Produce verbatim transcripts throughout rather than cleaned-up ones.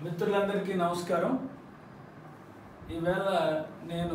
మిత్రులందరికీ నమస్కారం. ఈవేళ నేను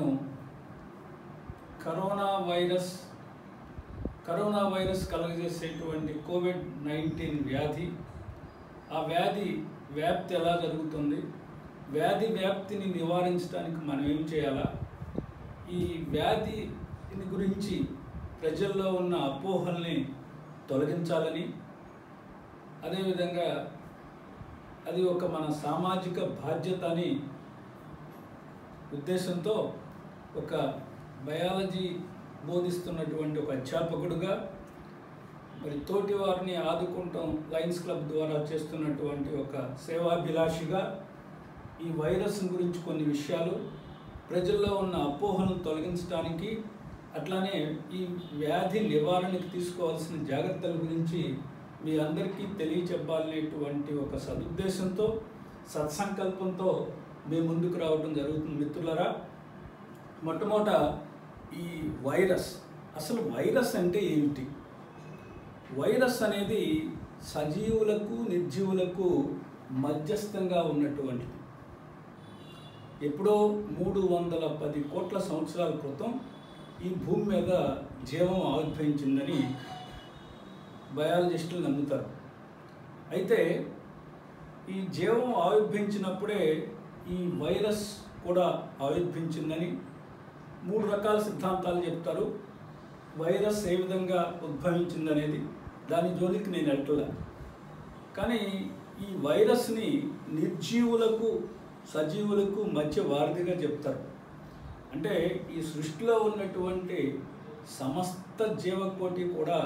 కరోనా వైరస్ కరోనా వైరస్ కలుగజేసేటువంటి కోవిడ్ నైన్టీన్ వ్యాధి, ఆ వ్యాధి వ్యాప్తి ఎలా జరుగుతుంది, వ్యాధి వ్యాప్తిని నివారించడానికి మనం ఏం చేయాలా, ఈ వ్యాధిని గురించి ప్రజల్లో ఉన్న అపోహల్ని తొలగించాలని, అదేవిధంగా అది ఒక మన సామాజిక బాధ్యత అని ఉద్దేశంతో ఒక బయాలజీ బోధిస్తున్నటువంటి ఒక అధ్యాపకుడుగా, మరి తోటి వారిని ఆదుకుంటాం లయన్స్ క్లబ్ ద్వారా చేస్తున్నటువంటి ఒక సేవాభిలాషిగా ఈ వైరస్ గురించి కొన్ని విషయాలు, ప్రజల్లో ఉన్న అపోహలను తొలగించడానికి, అట్లానే ఈ వ్యాధి నివారణకు తీసుకోవాల్సిన జాగ్రత్తల గురించి మీ అందరికీ తెలియచెప్పాలనేటువంటి ఒక సదుద్దేశంతో, సత్సంకల్పంతో మీ ముందుకు రావడం జరుగుతుంది. మిత్రులారా, మొట్టమొదట ఈ వైరస్, అసలు వైరస్ అంటే ఏమిటి? వైరస్ అనేది సజీవులకు నిర్జీవులకు మధ్యస్థంగా ఉన్నటువంటిది. ఎప్పుడో మూడు వందల పది కోట్ల సంవత్సరాల క్రితం ఈ భూమి మీద జీవం ఆవిర్భవించిందని బయాలజిస్టులు నమ్ముతారు. అయితే ఈ జీవం ఆవిర్భవించినప్పుడే ఈ వైరస్ కూడా ఆవిర్భవించిందని మూడు రకాల సిద్ధాంతాలు చెప్తారు. వైరస్ ఏ విధంగా ఉద్భవించిందనేది దాని జోలికి నేను వెళ్ళట్లా. కానీ ఈ వైరస్ని నిర్జీవులకు సజీవులకు మధ్య వారధిగా చెప్తారు. అంటే ఈ సృష్టిలో ఉన్నటువంటి సమస్త జీవకోటి కూడా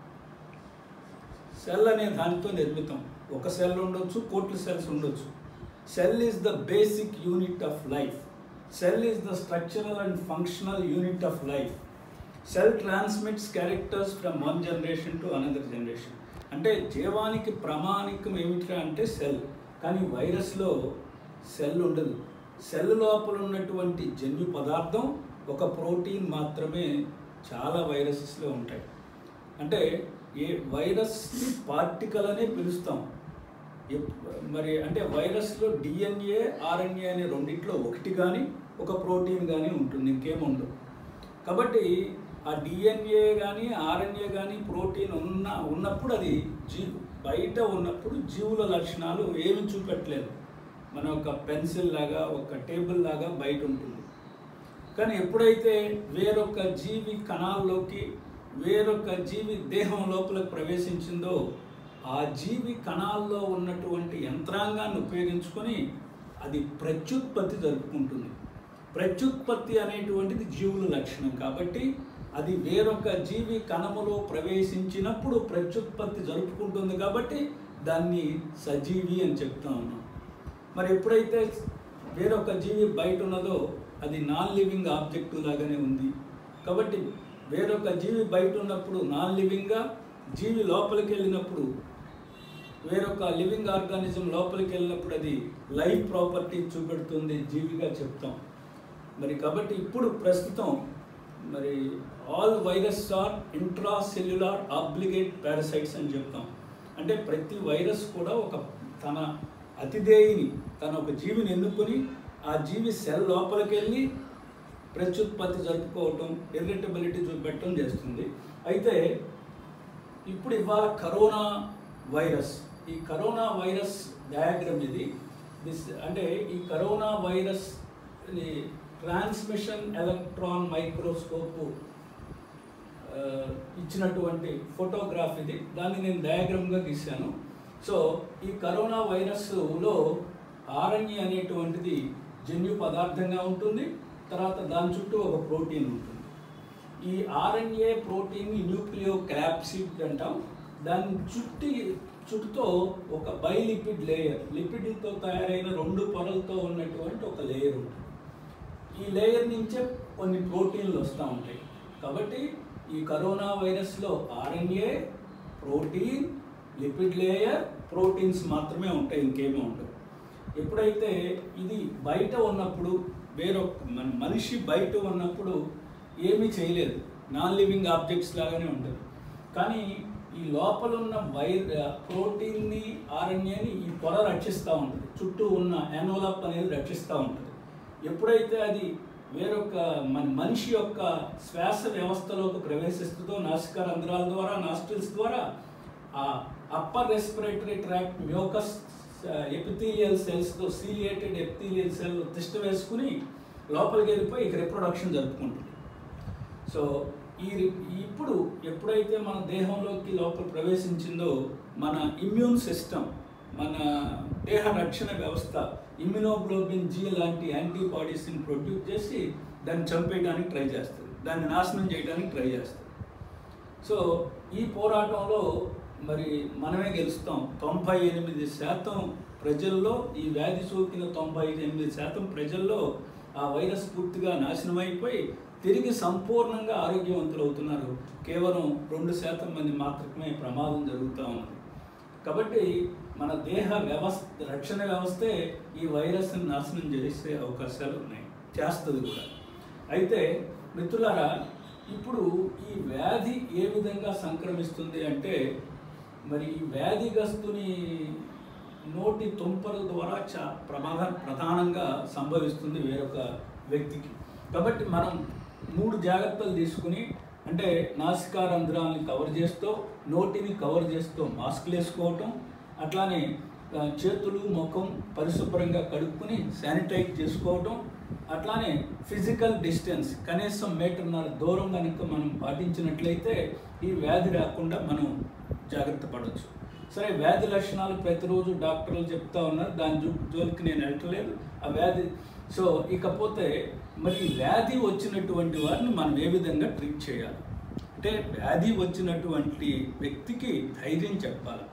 సెల్ అనే దానితో నిర్మితం. ఒక సెల్ ఉండొచ్చు, కోట్ల సెల్స్ ఉండొచ్చు. Cell is the basic unit of life. Cell is the structural and functional unit of life. Cell transmits characters from one generation to another generation. అంటే జీవానికి ప్రామాణికం ఏమిటా అంటే సెల్. కానీ వైరస్లో సెల్ ఉండదు. సెల్ లోపల ఉన్నటువంటి జన్యు పదార్థం ఒక ప్రోటీన్ మాత్రమే చాలా వైరసెస్లో ఉంటాయి. అంటే ఏ వైరస్ని పార్టికల్ అనే పిలుస్తాం. మరి అంటే వైరస్లో డిఎన్ఏ ఆర్ఎన్ఏ అనే రెండిట్లో ఒకటి కానీ ఒక ప్రోటీన్ కానీ ఉంటుంది, ఇంకేముండదు. కాబట్టి ఆ డిఎన్ఏ కానీ ఆర్ఎన్ఏ కానీ ప్రోటీన్ ఉన్న ఉన్నప్పుడు అది జీ బయట ఉన్నప్పుడు జీవుల లక్షణాలు ఏమి చూపెట్టలేదు. మన ఒక పెన్సిల్ లాగా ఒక టేబుల్ లాగా బయట ఉంటుంది. కానీ ఎప్పుడైతే వేరొక జీవి కణాల్లోకి వేరొక జీవి దేహం లోపలికి ప్రవేశించిందో ఆ జీవి కణాల్లో ఉన్నటువంటి యంత్రాంగాన్ని ఉపయోగించుకొని అది ప్రత్యుత్పత్తి జరుపుకుంటుంది. ప్రత్యుత్పత్తి అనేటువంటిది జీవుల లక్షణం. కాబట్టి అది వేరొక జీవి కణములో ప్రవేశించినప్పుడు ప్రత్యుత్పత్తి జరుపుకుంటుంది. కాబట్టి దాన్ని సజీవి అని చెప్తా ఉన్నాం. మరి ఎప్పుడైతే వేరొక జీవి బయట ఉన్నదో అది నాన్ లివింగ్ ఆబ్జెక్టు లాగానే ఉంది. కాబట్టి వేరొక జీవి బయట ఉన్నప్పుడు నాన్ లివింగ్గా, జీవి లోపలికి వెళ్ళినప్పుడు వేరొక లివింగ్ ఆర్గానిజం లోపలికి వెళ్ళినప్పుడు అది లైఫ్ ప్రాపర్టీ చూపెడుతుంది, జీవిగా చెప్తాం. మరి కాబట్టి ఇప్పుడు ప్రస్తుతం మరి all virus are intracellular obligate parasites అని చెప్తాం. అంటే ప్రతి వైరస్ కూడా ఒక తన అతిథేయిని, తన ఒక జీవిని ఎన్నుకొని ఆ జీవి సెల్ లోపలికి వెళ్ళి ప్రత్యుత్పత్తి జరుపుకోవటం, ఇర్రిటబిలిటీ చూపెట్టడం చేస్తుంది. అయితే ఇప్పుడు ఇవాళ కరోనా వైరస్, ఈ కరోనా వైరస్ డయాగ్రామ్ ఇది. దిస్ అంటే ఈ corona virus transmission electron microscope ఇచ్చినటువంటి ఫోటోగ్రాఫ్ ఇది. దాన్ని నేను డయాగ్రామ్గా గీశాను. సో ఈ కరోనా వైరస్లో ఆర్ఎన్ఏ అనేటువంటిది జన్యు పదార్థంగా ఉంటుంది. తర్వాత దాని చుట్టూ ఒక ప్రోటీన్ ఉంటుంది. ఈ ఆర్ఎన్ఏ ప్రోటీన్ న్యూక్లియో క్యాప్సిడ్ అంటాం. దాని చుట్టి చుట్టూతో ఒక బైలిపిడ్ లేయర్, లిపిడ్తో తయారైన రెండు పొరలతో ఉన్నటువంటి ఒక లేయర్ ఉంటుంది. ఈ లేయర్ నుంచే కొన్ని ప్రోటీన్లు వస్తూ ఉంటాయి. కాబట్టి ఈ కరోనా వైరస్లో RNA, protein, lipid layer, proteins మాత్రమే ఉంటాయి, ఇంకేమీ ఉండవు. ఎప్పుడైతే ఇది బయట ఉన్నప్పుడు, వేరొక మనిషి బయట ఉన్నప్పుడు ఏమీ చేయలేదు, నాన్ లివింగ్ ఆబ్జెక్ట్స్ లాగానే ఉంటుంది. కానీ ఈ లోపల ఉన్న వై ప్రోటీన్ని ఆర్ఎన్ఏని ఈ పొర రక్షిస్తూ ఉంటుంది, చుట్టూ ఉన్న ఎన్వలప్ అనేది రక్షిస్తూ ఉంటుంది. ఎప్పుడైతే అది వేరొక మన మనిషి యొక్క శ్వాస వ్యవస్థలోకి ప్రవేశిస్తుందో నాసికా రంధ్రాల ద్వారా, నాస్ట్రిల్స్ ద్వారా, ఆ upper respiratory tract mucus epithelial సెల్స్తో సీలియేటెడ్ ఎపిథీలియల్ సెల్ తిష్ట వేసుకుని లోపలికి వెళ్ళిపోయి ఇక రిప్రొడక్షన్ జరుపుకుంటుంది. సో ఈ ఇప్పుడు ఎప్పుడైతే మన దేహంలోకి లోపల ప్రవేశించిందో మన ఇమ్యూన్ సిస్టమ్, మన దేహ రక్షణ వ్యవస్థ ఇమ్యునోగ్లోబిన్ జీ లాంటి యాంటీబాడీస్ని ప్రొడ్యూస్ చేసి దాన్ని చంపేయడానికి ట్రై చేస్తుంది, దాన్ని నాశనం చేయడానికి ట్రై చేస్తుంది. సో ఈ పోరాటంలో మరి మనమే గెలుస్తాం. తొంభై ఎనిమిది శాతం ప్రజల్లో, ఈ వ్యాధి సోకిన తొంభై ఎనిమిది శాతం ప్రజల్లో ఆ వైరస్ పూర్తిగా నాశనం అయిపోయి తిరిగి సంపూర్ణంగా ఆరోగ్యవంతులు అవుతున్నారు. కేవలం రెండు శాతం మంది మాత్రమే ప్రమాదం జరుగుతూ ఉన్నది. కాబట్టి మన దేహ వ్యవస్థ, రక్షణ వ్యవస్థే ఈ వైరస్ని నాశనం చేసే అవకాశాలు ఉన్నాయి, చేస్తుంది కూడా. అయితే మిత్రులారా, ఇప్పుడు ఈ వ్యాధి ఏ విధంగా సంక్రమిస్తుంది అంటే, మరి ఈ వ్యాధిగ్రస్తుని నోటి తుంపల ద్వారా చా ప్రమాద ప్రధానంగా సంభవిస్తుంది వేరొక వ్యక్తికి. కాబట్టి మనం మూడు జాగ్రత్తలు తీసుకుని, అంటే నాసికా రంధ్రాలని కవర్ చేస్తూ, నోటిని కవర్ చేస్తూ మాస్క్లు వేసుకోవటం, అట్లానే చేతులు ముఖం పరిశుభ్రంగా కడుక్కుని శానిటైజ్ చేసుకోవటం, అట్లానే ఫిజికల్ డిస్టెన్స్ కనీసం మీటర్న్నర దూరం కనుక మనం పాటించినట్లయితే ఈ వ్యాధి రాకుండా మనం జాగ్రత్త పడవచ్చు. సరే, వ్యాధి లక్షణాలు ప్రతిరోజు డాక్టర్లు చెప్తా ఉన్నారు, దాని జో జోలికి నేను వెళ్ళట్లేదు ఆ వ్యాధి. సో ఇకపోతే మరి వ్యాధి వచ్చినటువంటి వారిని మనం ఏ విధంగా ట్రీట్ చేయాలి అంటే, వ్యాధి వచ్చినటువంటి వ్యక్తికి ధైర్యం చెప్పాలి.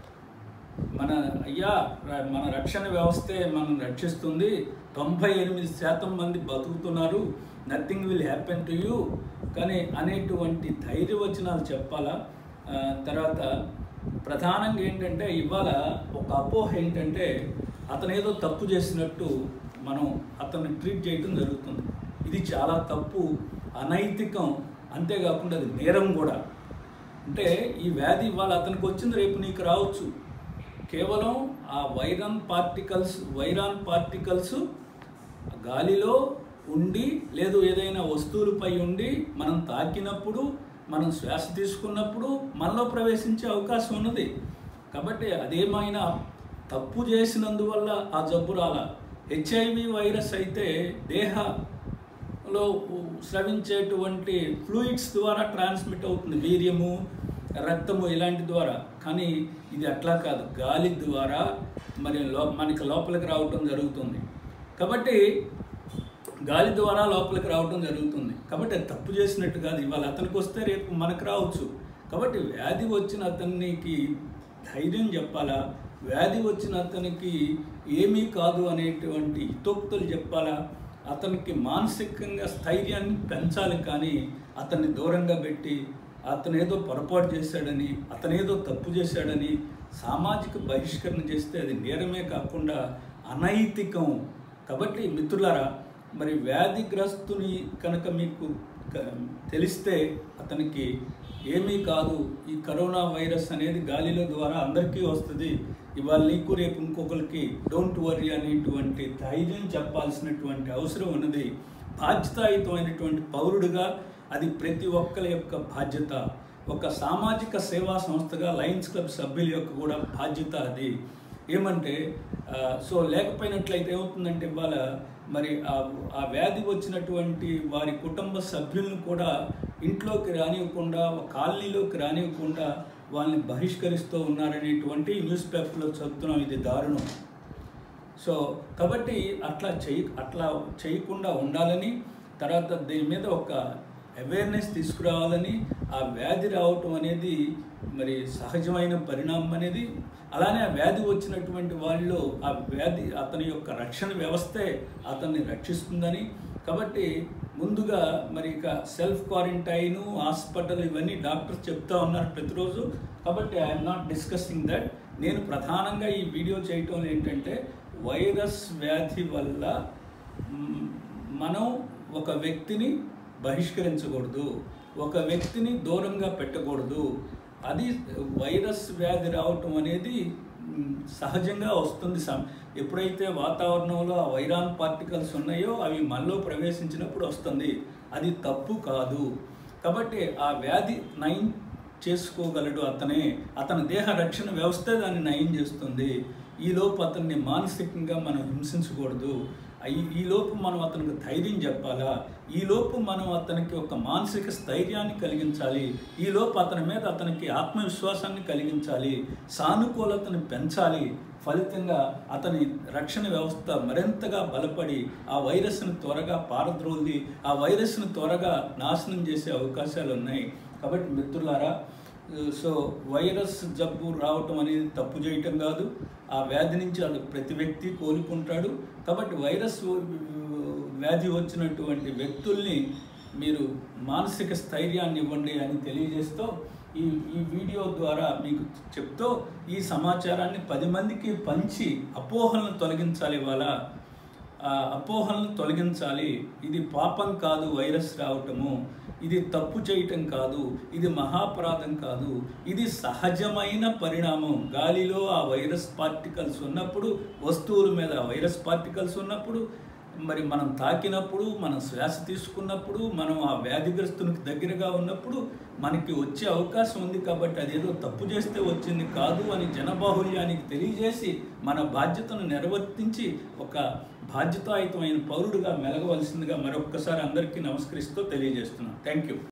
మన అయ్యా మన రక్షణ వ్యవస్థే మనం రక్షిస్తుంది, తొంభై ఎనిమిది శాతం మంది బతుకుతున్నారు, nothing will happen to you కానీ అనేటువంటి ధైర్యవచనాలు చెప్పాలా. తర్వాత ప్రధానంగా ఏంటంటే, ఇవాళ ఒక అపోహ ఏంటంటే, అతను ఏదో తప్పు చేసినట్టు మనం అతన్ని ట్రీట్ చేయడం జరుగుతుంది. ఇది చాలా తప్పు, అనైతికం, అంతేకాకుండా అది నేరం కూడా. అంటే ఈ వ్యాధి ఇవాళ అతనికి వచ్చింది, రేపు నీకు రావచ్చు. కేవలం ఆ వైరన్ పార్టికల్స్ వైరాన్ పార్టికల్స్ గాలిలో ఉండి, లేదు ఏదైనా వస్తువులపై ఉండి మనం తాకినప్పుడు, మనం శ్వాస తీసుకున్నప్పుడు మనలో ప్రవేశించే అవకాశం ఉన్నది. కాబట్టి అదేమైనా తప్పు చేసినందువల్ల ఆ జబ్బు రాలా. హెచ్ఐవి వైరస్ అయితే దేహంలో స్రవించేటువంటి ఫ్లూయిడ్స్ ద్వారా ట్రాన్స్మిట్ అవుతుంది, వీర్యము, రక్తము ఇలాంటి ద్వారా. కానీ ఇది అట్లా కాదు, గాలి ద్వారా మరి లో మనకి లోపలికి రావటం జరుగుతుంది. కాబట్టి గాలి ద్వారా లోపలికి రావడం జరుగుతుంది. కాబట్టి అది తప్పు చేసినట్టు కాదు. ఇవాళ అతనికి వస్తే రేపు మనకు రావచ్చు. కాబట్టి వ్యాధి వచ్చిన అతనికి ధైర్యం చెప్పాలా, వ్యాధి వచ్చిన అతనికి ఏమీ కాదు అనేటువంటి హితోక్తులు చెప్పాలా, అతనికి మానసికంగా స్థైర్యాన్ని పెంచాలి. కానీ అతన్ని దూరంగా పెట్టి అతనేదో పొరపాటు చేశాడని, అతనేదో తప్పు చేశాడని సామాజిక బహిష్కరణ చేస్తే అది నేరమే కాకుండా అనైతికం. కాబట్టి మిత్రులారా, మరి వ్యాధిగ్రస్తుని కనుక మీకు తెలిస్తే అతనికి ఏమీ కాదు, ఈ కరోనా వైరస్ అనేది గాలిలో ద్వారా అందరికీ వస్తుంది, ఇవాళ నీకు రేపు ఇంకొకరికి, డోంట్ వర్రీ అనేటువంటి ధైర్యం చెప్పాల్సినటువంటి అవసరం ఉన్నది. బాధ్యతాయుతమైనటువంటి పౌరుడిగా అది ప్రతి ఒక్కరి యొక్క బాధ్యత. ఒక సామాజిక సేవా సంస్థగా లయన్స్ క్లబ్ సభ్యుల యొక్క కూడా బాధ్యత అది. ఏమంటే సో లేకపోయినట్లయితే ఏమవుతుందంటే, ఇవాళ మరి ఆ వ్యాధి వచ్చినటువంటి వారి కుటుంబ సభ్యులను కూడా ఇంట్లోకి రానివ్వకుండా, కాలనీలోకి రానివ్వకుండా వాళ్ళని బహిష్కరిస్తూ ఉన్నారనేటువంటి న్యూస్ పేపర్లో చదువుతున్నాం. ఇది దారుణం. సో కాబట్టి అట్లా చేయ అట్లా చేయకుండా ఉండాలని, తర్వాత దీని మీద ఒక అవేర్నెస్ తీసుకురావాలని, ఆ వ్యాధి రావటం అనేది మరి సహజమైన పరిణామం అనేది. అలానే ఆ వ్యాధి వచ్చినటువంటి వాళ్ళు, ఆ వ్యాధి అతని యొక్క రక్షణ వ్యవస్థే అతన్ని రక్షిస్తుందని. కాబట్టి ముందుగా మరి ఇక సెల్ఫ్ క్వారంటైను, హాస్పిటల్ ఇవన్నీ డాక్టర్స్ చెప్తా ఉన్నారు ప్రతిరోజు. కాబట్టి ఐఎమ్ నాట్ డిస్కసింగ్ దట్. నేను ప్రధానంగా ఈ వీడియో చేయటం ఏంటంటే, వైరస్ వ్యాధి వల్ల మనం ఒక వ్యక్తిని బహిష్కరించకూడదు, ఒక వ్యక్తిని దూరంగా పెట్టకూడదు. అది వైరస్ వ్యాధి రావటం అనేది సహజంగా వస్తుంది. సం ఎప్పుడైతే వాతావరణంలో ఆ వైరాన్ పార్టికల్స్ ఉన్నాయో అవి మనలో ప్రవేశించినప్పుడు వస్తుంది. అది తప్పు కాదు. కాబట్టి ఆ వ్యాధి నయం చేసుకోగలడు అతనే. అతని దేహ రక్షణ వ్యవస్థ దాన్ని నయం చేస్తుంది. ఈలోపు అతన్ని మానసికంగా మనం హింసించకూడదు. ఈలోపు మనం అతనికి ధైర్యం చెప్పాలా, ఈలోపు మనం అతనికి ఒక మానసిక స్థైర్యాన్ని కలిగించాలి, ఈలోపు అతని మీద అతనికి ఆత్మవిశ్వాసాన్ని కలిగించాలి, సానుకూలతను పెంచాలి. ఫలితంగా అతని రక్షణ వ్యవస్థ మరింతగా బలపడి ఆ వైరస్ను త్వరగా పారద్రోలి ఆ వైరస్ను త్వరగా నాశనం చేసే అవకాశాలు ఉన్నాయి. కాబట్టి మిత్రులారా, సో వైరస్ జబ్బు రావటం అనేది తప్పు చేయటం కాదు. ఆ వ్యాధి నుంచి అది ప్రతి వ్యక్తి కోలుకుంటాడు. కాబట్టి వైరస్ వ్యాధి వచ్చినటువంటి వ్యక్తుల్ని మీరు మానసిక స్థైర్యాన్ని ఇవ్వండి అని తెలియజేస్తూ ఈ ఈ వీడియో ద్వారా మీకు చెప్తూ ఈ సమాచారాన్ని పది మందికి పంచి అపోహలను తొలగించాలి. ఇవాళ అపోహలను తొలగించాలి. ఇది పాపం కాదు వైరస్ రావటము, ఇది తప్పు చేయటం కాదు, ఇది మహాపరాధం కాదు, ఇది సహజమైన పరిణామం. గాలిలో ఆ వైరస్ పార్టికల్స్ ఉన్నప్పుడు, వస్తువుల మీద వైరస్ పార్టికల్స్ ఉన్నప్పుడు, మరి మనం తాకినప్పుడు, మనం శ్వాస తీసుకున్నప్పుడు, మనం ఆ వ్యాధిగ్రస్తునికి దగ్గరగా ఉన్నప్పుడు మనకి వచ్చే అవకాశం ఉంది. కాబట్టి అదేదో తప్పు చేస్తే వచ్చింది కాదు అని జనబాహుల్యానికి తెలియజేసి మన బాధ్యతను నిర్వర్తించి ఒక బాధ్యతాయుతమైన పౌరుడిగా మెలగవలసిందిగా మరొక్కసారి అందరికీ నమస్కరిస్తూ తెలియజేస్తున్నాను. Thank you.